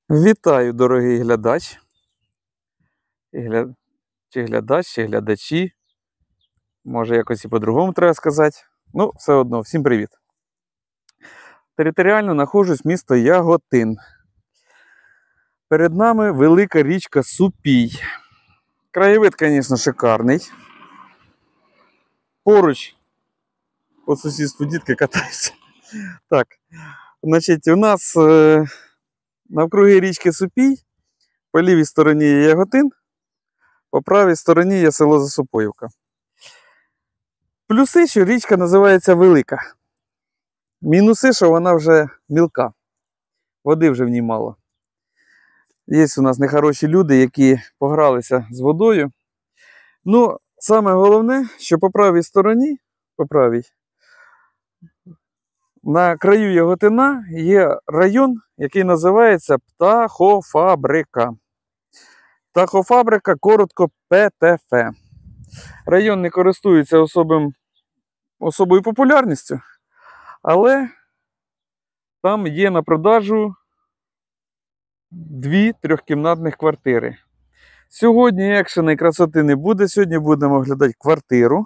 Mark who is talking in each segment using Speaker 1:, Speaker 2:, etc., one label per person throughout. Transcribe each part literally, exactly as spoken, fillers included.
Speaker 1: Вітаю, дорогий глядач, і гля... чи глядач, чи глядачі. Може, якось і по-другому треба сказати. Ну, все одно, всім привіт. Територіально знаходжусь місто Яготин. Перед нами велика річка Супій. Краєвид, звісно, шикарний. Поруч по сусідству дітки катаються. Так, значить, у нас е... навкруги річки Супій, по лівій стороні є Яготин, по правій стороні є село Засупоївка. Плюси, що річка називається велика. Мінуси, що вона вже мілка. Води вже в ній мало. Є у нас нехороші люди, які погралися з водою. Ну, саме головне, що по правій стороні, по правій, на краю Яготина є район, який називається Птахофабрика. Птахофабрика, коротко Пе Те Фе. Район не користується особим, особою популярністю, але там є на продажу дві трьохкімнатних квартири. Сьогодні екшена і красоти не буде, сьогодні будемо оглядати квартиру.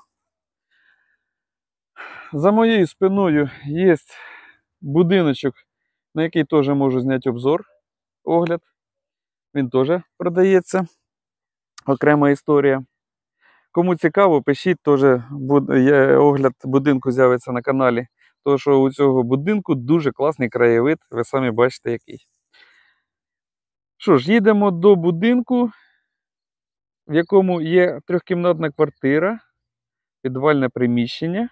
Speaker 1: За моєю спиною є будиночок, на який теж можу зняти обзор, огляд. Він теж продається. Окрема історія. Кому цікаво, пишіть, теж огляд будинку з'явиться на каналі. Тому що у цього будинку дуже класний краєвид, ви самі бачите який. Що ж, їдемо до будинку, в якому є трьохкімнатна квартира, підвальне приміщення,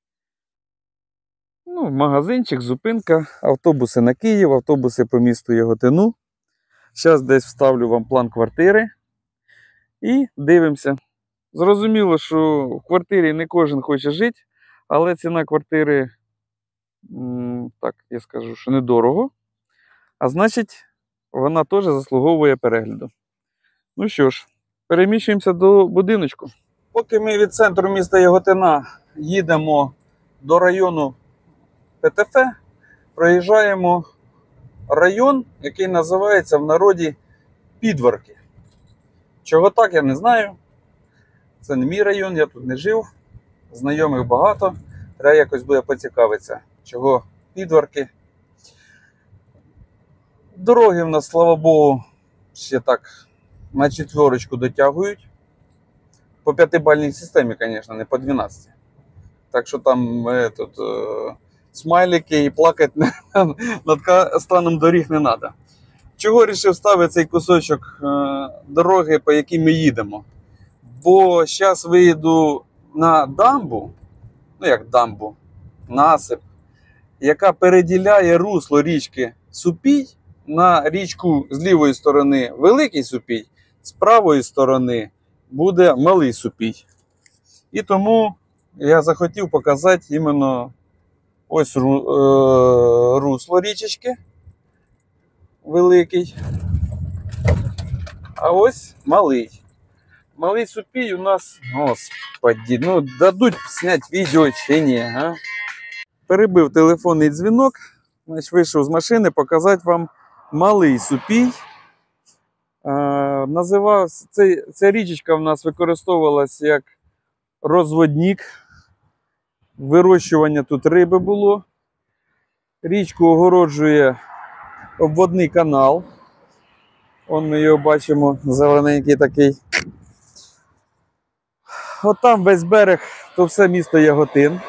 Speaker 1: ну, магазинчик, зупинка, автобуси на Київ, автобуси по місту Яготину. Зараз десь вставлю вам план квартири і дивимося. Зрозуміло, що в квартирі не кожен хоче жити, але ціна квартири, так, я скажу, що недорого. А значить, вона теж заслуговує перегляду. Ну що ж, переміщуємося до будиночку. Поки ми від центру міста Яготина їдемо до району Пе Те Фе, проїжджаємо район, який називається в народі Підварки. Чого так, я не знаю. Це не мій район, я тут не жив. Знайомих багато. Треба якось буде поцікавитися, чого Підварки. Дороги в нас, слава Богу, ще так на четверочку дотягують. По п'ятибальній системі, звісно, не по дванадцяти. Так що там е, тут, е, смайлики і плакати над станом доріг не треба. Чого вирішив ставити цей кусочок е, дороги, по якій ми їдемо? Бо зараз виїду на дамбу, ну як дамбу, насип, яка переділяє русло річки Супій на річку з лівої сторони Великий Супій, з правої сторони буде Малий Супій. І тому я захотів показати іменно ось русло річечки Великий, а ось Малий. Малий Супій у нас, господи, ну дадуть зняти відео чи ні, а? Перебив телефонний дзвінок, значить вийшов з машини показати вам Малий Супій. А, називався, ця, ця річечка в нас використовувалась як розводник. Вирощування тут риби було. Річку огороджує обводний канал. Вон ми його бачимо, зелененький такий. От там весь берег, то все місто Яготин.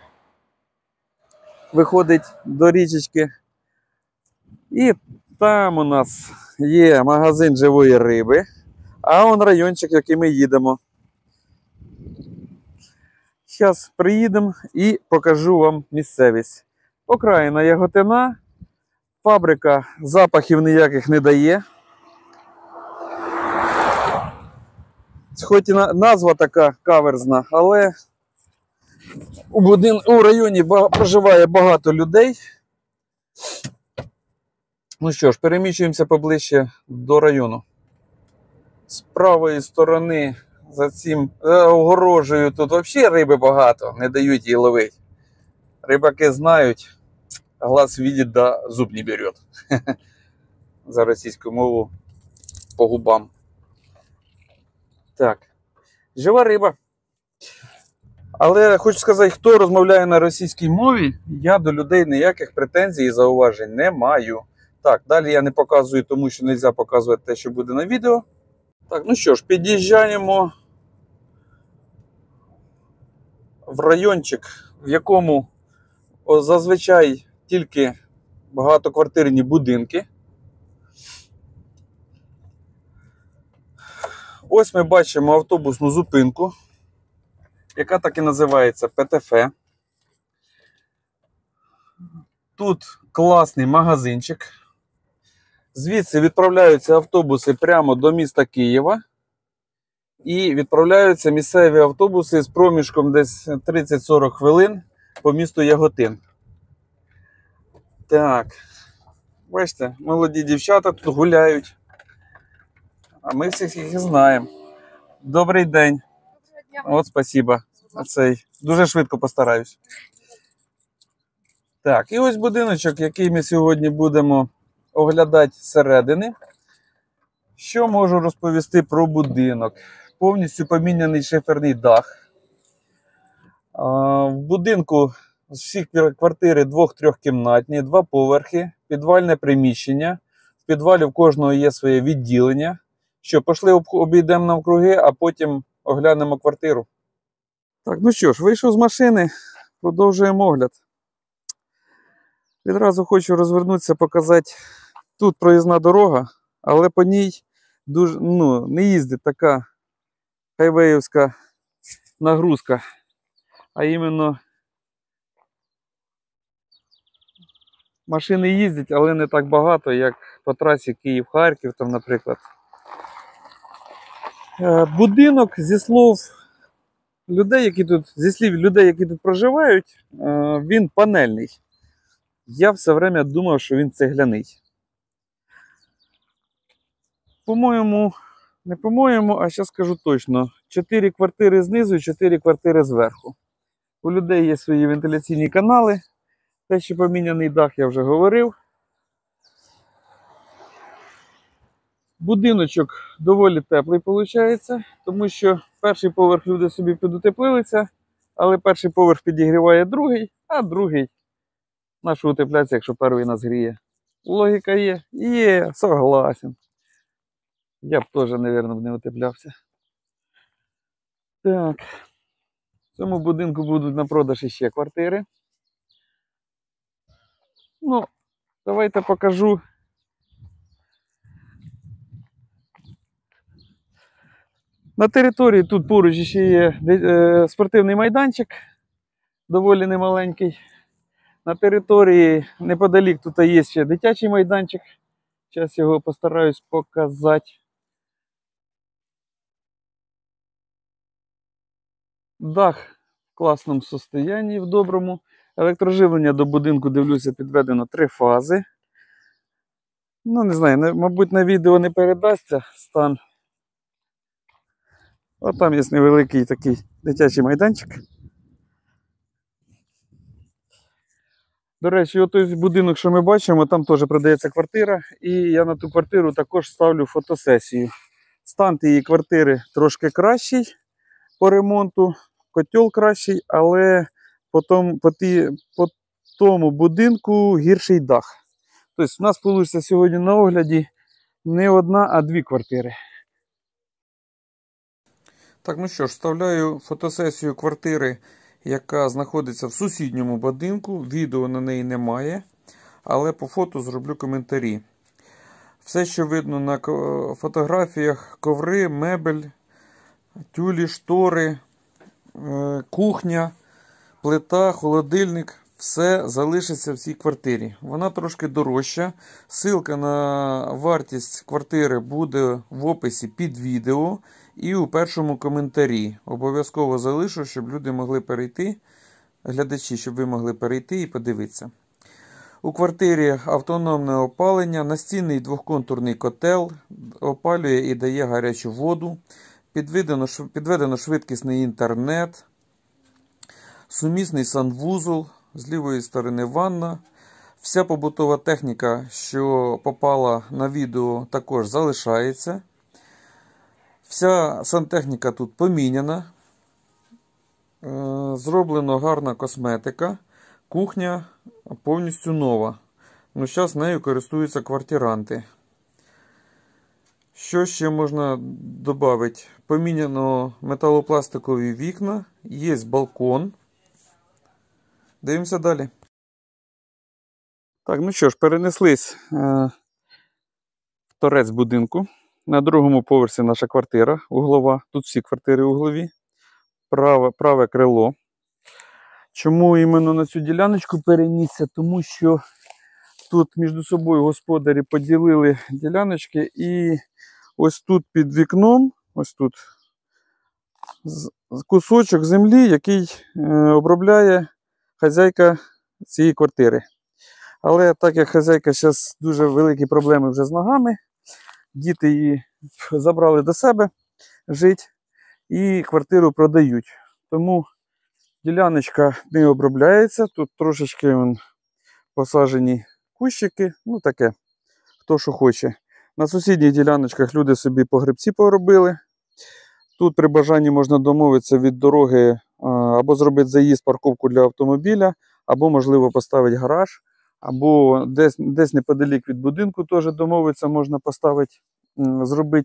Speaker 1: Виходить до річечки. І там у нас є магазин живої риби. А он райончик, в який ми їдемо. Зараз приїдемо і покажу вам місцевість. Окраїна Яготина. Фабрика запахів ніяких не дає. Хоч і назва така каверзна, але у, будин... у районі проживає багато людей. Ну що ж, переміщуємося поближче до району. З правої сторони за цим огорожею тут взагалі риби багато, не дають її ловити. Рибаки знають, глаз видит, да зуб не берет. за російську мову по губам. Так. Жива риба. Але хочу сказати, хто розмовляє на російській мові, я до людей ніяких претензій і зауважень не маю. Так, далі я не показую, тому що не можна показувати те, що буде на відео. Так, ну що ж, під'їжджаємо в райончик, в якому зазвичай тільки багатоквартирні будинки. Ось ми бачимо автобусну зупинку, яка так і називається Пе Те Фе. Тут класний магазинчик. Звідси відправляються автобуси прямо до міста Києва. І відправляються місцеві автобуси з проміжком десь тридцять-сорок хвилин по місту Яготин. Так, бачите, молоді дівчата тут гуляють. А ми всіх їх і знаємо. Добрий день. От, спасибо. Оцей. Дуже швидко постараюсь. Так, і ось будиночок, який ми сьогодні будемо оглядати зсередини. Що можу розповісти про будинок? Повністю поміняний шиферний дах. В будинку з всіх квартири двох-трьохкімнатні, два поверхи, підвальне приміщення. В підвалі в кожного є своє відділення. Що, пішли обійдемо навкруги, а потім оглянемо квартиру. Так, ну що ж, вийшов з машини, продовжуємо огляд. Відразу хочу розвернутися, показати. Тут проїзна дорога, але по ній дуже, ну, не їздить така хайвеївська нагрузка. А іменно машини їздять, але не так багато, як по трасі Київ-Харків, там, наприклад. Будинок, зі слов людей, які тут, зі слів людей, які тут проживають, він панельний. Я все время думав, що він цегляний. По-моєму, не по-моєму, а зараз скажу точно. чотири квартири знизу і чотири квартири зверху. У людей є свої вентиляційні канали. Те, що поміняний дах, я вже говорив. Будиночок доволі теплий виходить, тому що перший поверх люди собі підутеплилися, але перший поверх підігріває другий, а другий наш утепляться, якщо перший нас гріє. Логіка є? Є, согласен. Я б теж, мабуть, не утеплявся. Так. В цьому будинку будуть на продаж іще квартири. Ну, давайте покажу. На території тут поруч ще є спортивний майданчик, доволі немаленький. На території неподалік тут є ще дитячий майданчик. Зараз його постараюсь показати. Дах в класному стані, в доброму. Електроживлення до будинку, дивлюся, підведено три фази. Ну, не знаю, мабуть, на відео не передасться стан. Ось там є невеликий такий дитячий майданчик. До речі, отой будинок, що ми бачимо, там теж продається квартира. І я на ту квартиру також ставлю фотосесію. Стан тієї квартири трошки кращий по ремонту, котел кращий, але по тому, по ті, по тому будинку гірший дах. Тобто у нас вийде сьогодні на огляді не одна, а дві квартири. Так, ну що ж, вставляю фотосесію квартири, яка знаходиться в сусідньому будинку. Відео на неї немає, але по фото зроблю коментарі. Все, що видно на фотографіях: коври, мебель, тюлі, штори, кухня, плита, холодильник. Все залишиться в цій квартирі. Вона трошки дорожча. Ссылка на вартість квартири буде в описі під відео і у першому коментарі. Обов'язково залишу, щоб люди могли перейти, глядачі, щоб ви могли перейти і подивитися. У квартирі автономне опалення, настінний двохконтурний котел, опалює і дає гарячу воду, підведено, підведено швидкісний інтернет, сумісний санвузол, з лівої сторони ванна. Вся побутова техніка, що попала на відео, також залишається. Вся сантехніка тут поміняна. Зроблена гарна косметика. Кухня повністю нова. Ну, зараз нею користуються квартиранти. Що ще можна додати? Поміняно металопластикові вікна, є балкон. Дивимося далі. Так, ну що ж, перенеслись е, в торець будинку. На другому поверсі наша квартира углова. Тут всі квартири углові. Праве, праве крило. Чому іменно на цю діляночку перенісся? Тому що тут між собою господарі поділили діляночки, і ось тут під вікном, ось тут кусочок землі, який обробляє хазяйка цієї квартири. Але так як хазяйка зараз дуже великі проблеми вже з ногами, діти її забрали до себе жити і квартиру продають. Тому діляночка не обробляється, тут трошечки вон, посаджені кущики, ну таке, хто що хоче. На сусідніх діляночках люди собі погребці поробили. Тут при бажанні можна домовитися від дороги або зробити заїзд, парковку для автомобіля, або, можливо, поставити гараж, або десь, десь неподалік від будинку теж домовитися, можна поставити, зробити.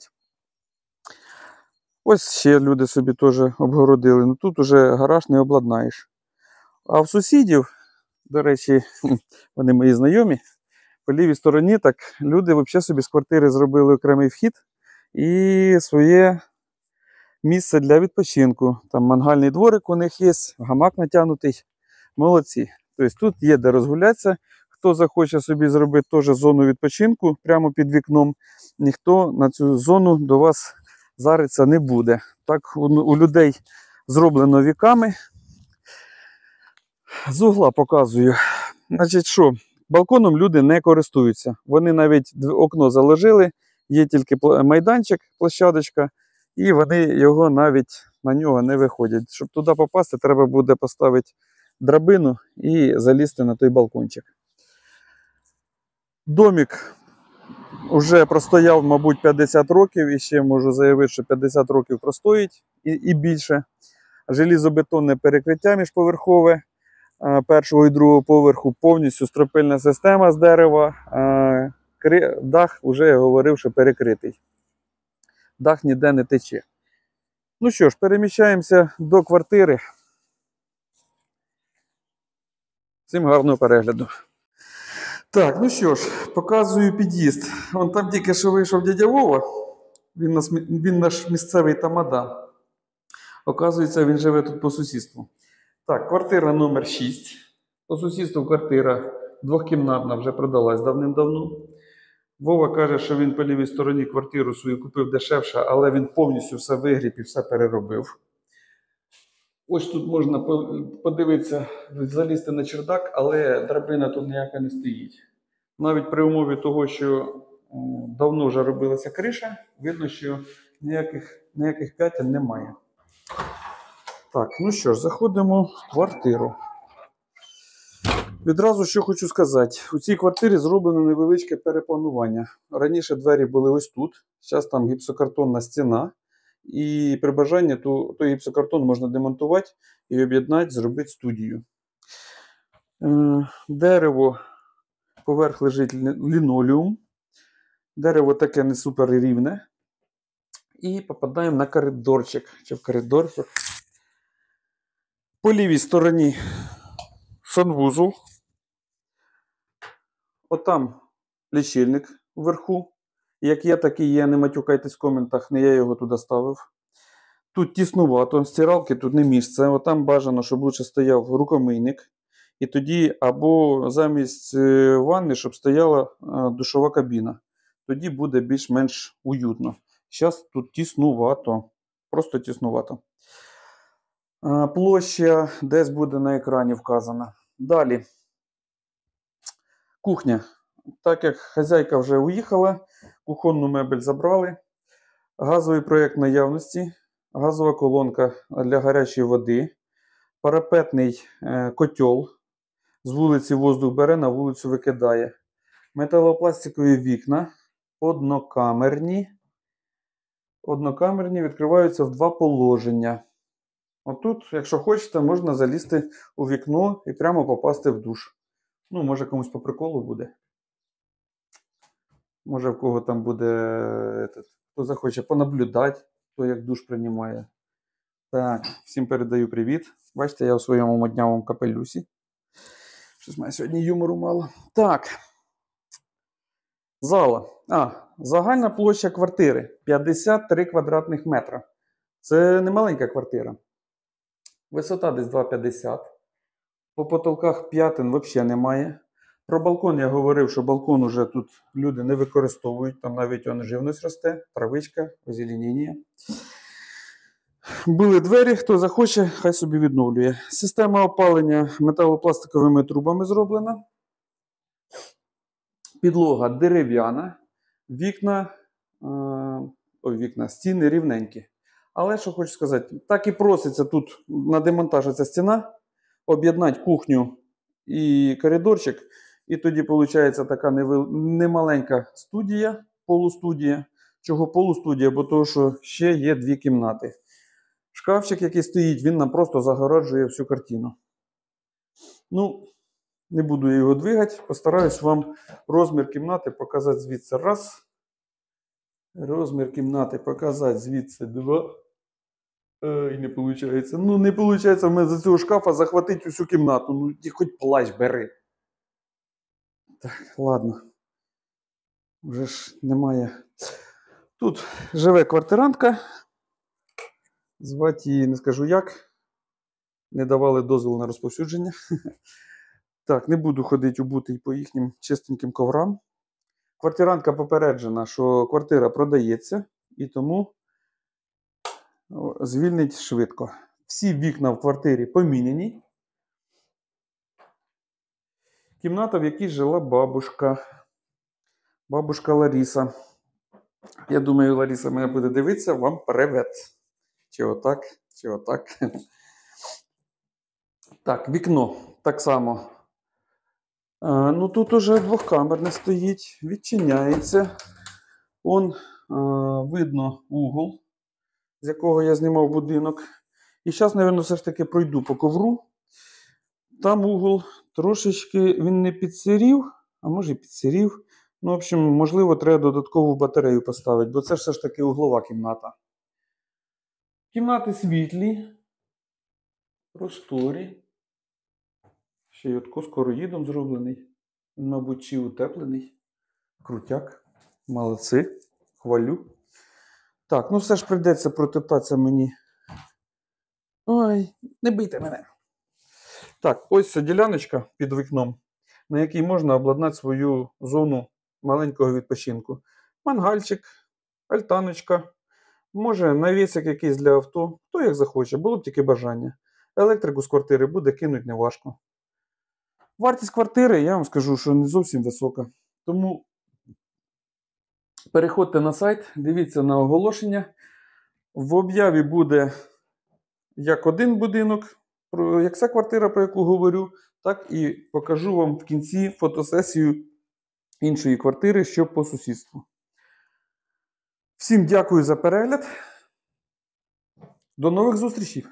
Speaker 1: Ось ще люди собі теж обгородили. Ну тут уже гараж не обладнаєш. А в сусідів, до речі, вони мої знайомі, по лівій стороні, так люди взагалі собі з квартири зробили окремий вхід і своє місце для відпочинку. Там мангальний дворик у них є, гамак натягнутий. Молодці. Тобто тут є де розгулятися. Хто захоче собі зробити теж зону відпочинку прямо під вікном, ніхто на цю зону до вас зариться не буде. Так у людей зроблено віками. З угла показую. Значить що, балконом люди не користуються. Вони навіть окно заложили, є тільки майданчик, площадочка, і вони його навіть на нього не виходять. Щоб туди попасти, треба буде поставити драбину і залізти на той балкончик. Домик вже простояв, мабуть, п'ятдесят років, і ще можу заявити, що п'ятдесят років простоїть і, і більше. Желізобетонне перекриття міжповерхове першого і другого поверху, повністю стропильна система з дерева. Дах, вже я говорив, що перекритий. Дах ніде не тече. Ну що ж, переміщаємося до квартири. Всім гарного перегляду. Так, ну що ж, показую під'їзд. Вон там тільки що вийшов дядя Вова. Він, нас, він наш місцевий тамада. Оказується, він живе тут по сусідству. Так, квартира номер шість. По сусідству квартира двохкімнатна, вже продалась давним-давно. Вова каже, що він по лівій стороні квартиру свою купив дешевше, але він повністю все вигріб і все переробив. Ось тут можна подивитися, залізти на чердак, але драбина тут ніяка не стоїть. Навіть при умові того, що давно вже робилася криша, видно, що ніяких, ніяких п'ятен немає. Так, ну що ж, заходимо в квартиру. Відразу що хочу сказати. У цій квартирі зроблено невеличке перепланування. Раніше двері були ось тут, зараз там гіпсокартонна стіна. І при бажанні то, той гіпсокартон можна демонтувати і об'єднати, зробити студію. Е, дерево, поверх лежить лінолеум. Дерево таке не супер рівне. І попадаємо на коридорчик. Чи в коридорчик. По лівій стороні санвузол. Отам лічильник вверху. Як є, так і є, не матюкайтесь в коментах, не я його туди ставив. Тут тіснувато, стиралки тут не місце. Отам бажано, щоб лучше стояв рукомийник. І тоді або замість ванни, щоб стояла душова кабіна. Тоді буде більш-менш уютно. Зараз тут тіснувато, просто тіснувато. Площа десь буде на екрані вказана. Далі. Кухня. Так як хазяйка вже уїхала, кухонну мебель забрали. Газовий проєкт наявності. Газова колонка для гарячої води. Парапетний котел. З вулиці воздух бере, на вулицю викидає. Металопластикові вікна однокамерні. Однокамерні відкриваються в два положення. Отут, якщо хочете, можна залізти у вікно і прямо попасти в душ. Ну, може комусь по приколу буде. Може в кого там буде, этот, хто захоче понаблюдати, хто як душ приймає. Так, всім передаю привіт. Бачите, я у своєму моднявому капелюсі. Щось має сьогодні юмору мало. Так. Зала. А, загальна площа квартири п'ятдесят три квадратних метра. Це не маленька квартира. Висота десь два п'ятдесят. По потолках п'ятин взагалі немає. Про балкон я говорив, що балкон уже тут люди не використовують. Там навіть он, живність росте, травичка, озеленіння. Були двері, хто захоче, хай собі відновлює. Система опалення металопластиковими трубами зроблена. Підлога дерев'яна. Вікна, е, ой, вікна, стіни рівненькі. Але що хочу сказати, так і проситься тут на демонтаж ця стіна, об'єднати кухню і коридорчик. І тоді виходить така невел... немаленька студія, полустудія. Чого полустудія? Бо того, що ще є дві кімнати. Шкафчик, який стоїть, він нам просто загороджує всю картину. Ну, не буду його двигати, постараюсь вам розмір кімнати показати звідси. Раз. Розмір кімнати показати звідси. Два. Ой, не виходить. Ну, не виходить в мене за цього шкафа захватити усю кімнату. Ну, і хоч плащ бери. Так, ладно. Вже ж немає. Тут живе квартирантка. Звати її не скажу як. Не давали дозволу на розповсюдження. Так, не буду ходити убутий по їхнім чистеньким коврам. Квартирантка попереджена, що квартира продається, і тому звільнить швидко. Всі вікна в квартирі поміняні. Кімната, в якій жила бабушка. Бабушка Ларіса. Я думаю, Ларіса мене буде дивитися, вам привет. Чи отак, чи отак. Так, вікно так само. А, ну тут уже двохкамерне стоїть, відчиняється. Он а, видно угол, з якого я знімав будинок. І зараз, мабуть, все ж таки пройду по ковру. Там угол трошечки, він не підсирів, а може і підсирів. Ну, в общем, можливо, треба додаткову батарею поставити, бо це все ж таки углова кімната. Кімнати світлі, просторі. Ще й отко скороїдом зроблений. Він, мабуть, чи утеплений. Крутяк. Молодці. Хвалю. Так, ну все ж прийдеться протоптатися мені. Ой, не бийте мене. Так, ось ця діляночка під вікном, на якій можна обладнати свою зону маленького відпочинку. Мангальчик, альтаночка, може навісик якийсь для авто, хто як захоче, було б тільки бажання. Електрику з квартири буде кинуть неважко. Вартість квартири, я вам скажу, що не зовсім висока. Тому переходьте на сайт, дивіться на оголошення. В об'яві буде як один будинок, як ця квартира, про яку говорю, так і покажу вам в кінці фотосесію іншої квартири, що по сусідству. Всім дякую за перегляд. До нових зустрічей!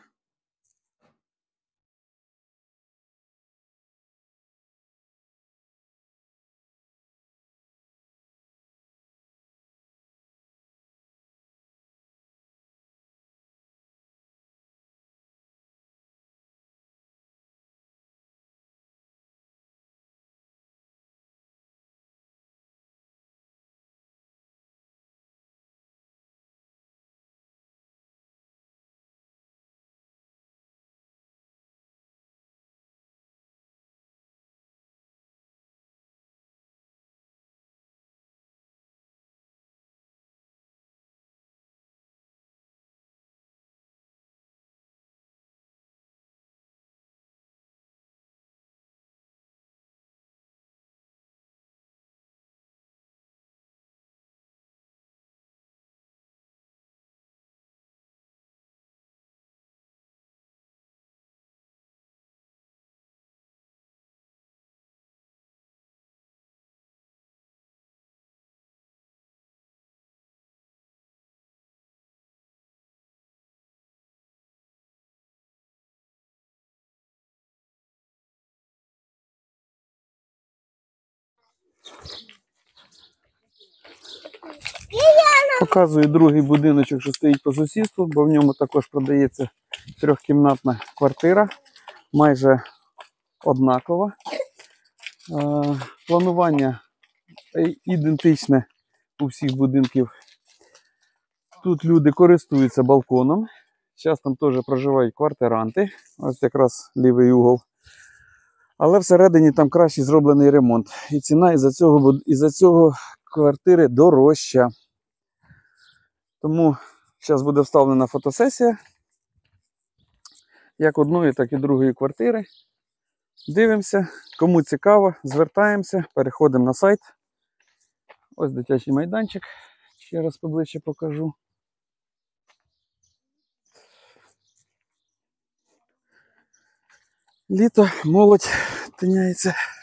Speaker 1: Показую другий будиночок, що стоїть по сусідству, бо в ньому також продається трьохкімнатна квартира, майже однакова. Е, планування ідентичне у всіх будинків. Тут люди користуються балконом. Зараз там теж проживають квартиранти. Ось якраз лівий угол. Але всередині там краще зроблений ремонт. І ціна із-за цього, із-за цього квартири дорожча. Тому зараз буде вставлена фотосесія. Як одної, так і другої квартири. Дивимося. Кому цікаво, звертаємося, переходимо на сайт. Ось дитячий майданчик. Ще раз поближче покажу. Літо, молодь тиняється.